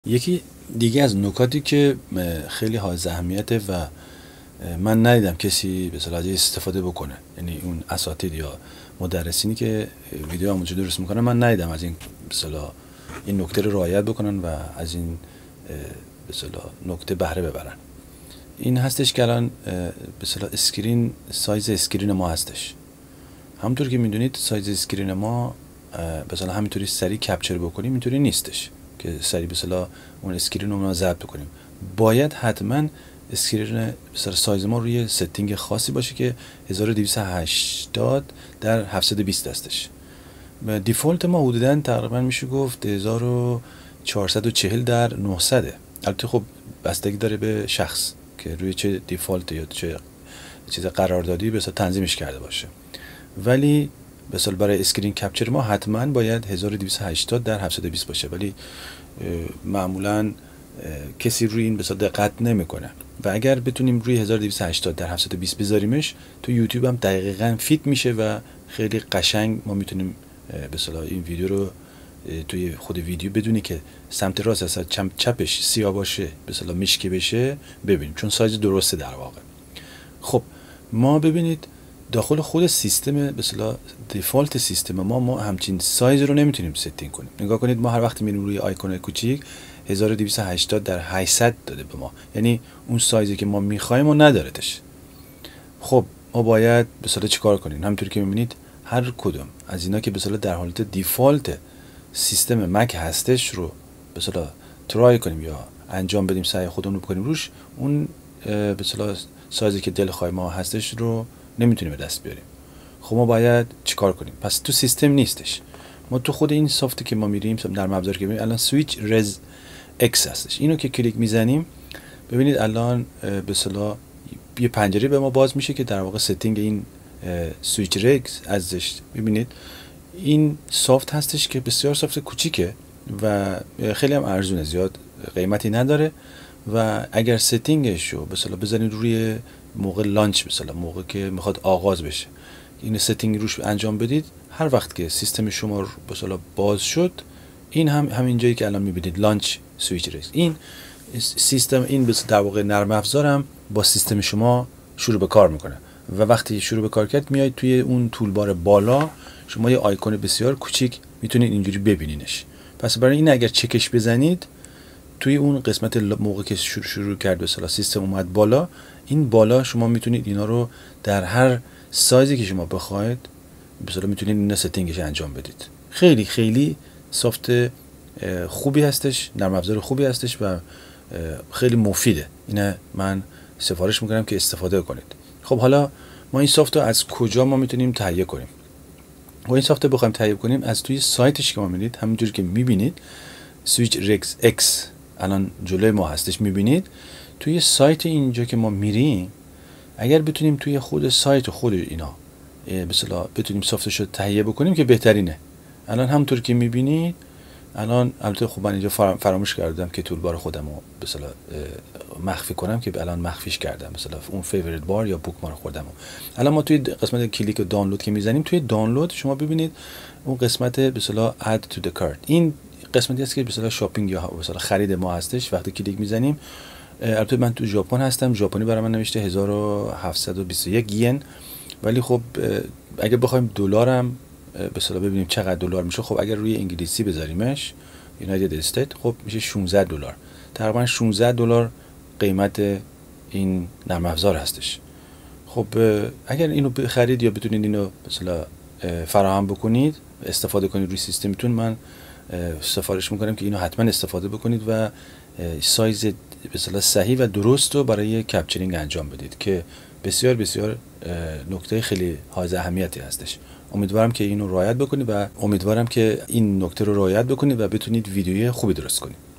یکی دیگه از نکاتی که خیلی حائز اهمیته و من ندیدم کسی به اصطلاح استفاده بکنه، یعنی اون اساتید یا مدرسینی که ویدیو آموزشی درست میکنن، من ندیدم از این به اصطلاح این نکته رو رعایت بکنن و از این به اصطلاح نکته بهره ببرن. این هستش که الان به اصطلاح اسکرین، سایز اسکرین ما هستش. همونطور که میدونید سایز اسکرین ما به اصطلاح همینطوری سریع کپچر بکنیم اینطوری نیستش که سریع به اصطلاح اون اسکرین رو ما ضبط کنیم. باید حتما اسکرین سایز ما روی ستینگ خاصی باشه که 1280 در 720 هستش. دیفالت ما حدوداً تقریبا میشه گفت 1440 در 900. البته خب بستگی داره به شخص که روی چه دیفالت یا چه چیز قراردادی به اصطلاح تنظیمش کرده باشه، ولی به اصطلاح برای اسکرین کپچر ما حتما باید 1280 در 720 باشه، ولی معمولا کسی روی این به اصطلاح دقت نمیکنه و اگر بتونیم روی 1280 در 720 بذاریمش تو یوتیوب هم دقیقاً فیت میشه و خیلی قشنگ ما میتونیم به اصطلاح این ویدیو رو توی خود ویدیو بدونی که سمت راست از چپش سیاه باشه به اصطلاح مشکی بشه ببینیم، چون سایز درسته در واقع. خب ما ببینید داخل خود سیستم به اصطلاح دیفالت سیستم ما همچین سایز رو نمیتونیم ستینگ کنیم. نگاه کنید ما هر وقت میریم روی آیکون کوچیک 1280 در 800 داده به ما، یعنی اون سایزی که ما میخوایم و ندارتش. خب ما باید به اصطلاح چیکار کنیم؟ همونطور که میبینید هر کدوم از اینا که به اصطلاح در حالت دیفالت سیستم مک هستش رو به اصطلاح ترای کنیم یا انجام بدیم، سعی خودمون رو بکنیم روش، اون به اصطلاح سایزی که دلخواه ما هستش رو نمیتونیم به دست بیاریم. خب ما باید چیکار کنیم؟ پس تو سیستم نیستش، ما تو خود این سافتی که ما میریم در ابزار که میریم الان سویچ رز اکس هستش. اینو که کلیک میزنیم ببینید الان به اصطلاح یه پنجره به ما باز میشه که در واقع ستینگ این سویچ رز ازش. ببینید این سافت هستش که بسیار سافت کوچیکه و خیلی هم ارزونه، زیاد قیمتی نداره و اگر ستینگش رو به اصطلاح بزنید روی موقع لانچ، مثلا موقع که میخواد آغاز بشه این ستینگ روش انجام بدید، هر وقت که سیستم شما به اصطلاح باز شد این همین جایی که الان میبینید لانچ سویچ ریس، این سیستم این به در واقع نرم افزارم با سیستم شما شروع به کار میکنه و وقتی شروع به کار کرد میایید توی اون تولبار بالا شما یه آیکون بسیار کوچیک میتونید اینجوری ببینینش. پس برای این اگر چکش بزنید توی اون قسمت موقع که شروع کرد به اصطلاح سیستم اومد بالا، این بالا شما میتونید اینا رو در هر سایزی که شما بخواید به اصطلاح میتونید اینا ستینگش انجام بدید. خیلی خیلی سافت خوبی هستش، نرم افزار خوبی هستش و خیلی مفیده. اینه من سفارش میکنم که استفاده کنید. خب حالا ما این سافت رو از کجا ما میتونیم تهیه کنیم؟ و این سافت رو بخوایم تهیه کنیم از توی سایتش که ما میبینید، همونجوری که میبینید سویچ رز اکس الان جلوی ما هستش، میبینید توی سایت اینجا که ما میریم اگر بتونیم توی خود سایت خود اینا به اصطلاح بتونیم سافتش رو تهیه بکنیم که بهترینه. الان همونطور که میبینید الان البته خب من اینجا فراموش کردم که تولبار خودم رو به اصطلاح مخفی کنم که الان مخفیش کردم، مثلا اون فیوریت بار یا بوک مارک خودم رو. الان ما توی قسمت کلیک دانلود که میزنیم توی دانلود شما ببینید اون قسمت به اصطلاح add to the cart، این قسمتی است که به اصطلاح شاپینگ یا به اصطلاح خرید ما هستش. وقتی کلیک میزنیم، البته من تو ژاپن هستم، ژاپنی برای من نوشته 1721 ین، ولی خب اگه بخوایم دلارم به اصطلاح ببینیم چقدر دلار میشه، خب اگر روی انگلیسی بذاریمش یونایتد استیت خب میشه 16 دلار، تقریبا 16 دلار قیمت این نرم افزار هستش. خب اگر اینو بخرید یا بتونید اینو به اصطلاح فراهم بکنید استفاده کنید روی سیستمتون، من سفارش میکنم که اینو حتما استفاده بکنید و سایز به اصطلاح صحیح و درست رو برای کپچرینگ انجام بدید که بسیار بسیار نکته خیلی حائز اهمیتی هستش. امیدوارم که اینو رعایت بکنید و امیدوارم که این نکته رو رعایت بکنید و بتونید ویدیوی خوبی درست کنید.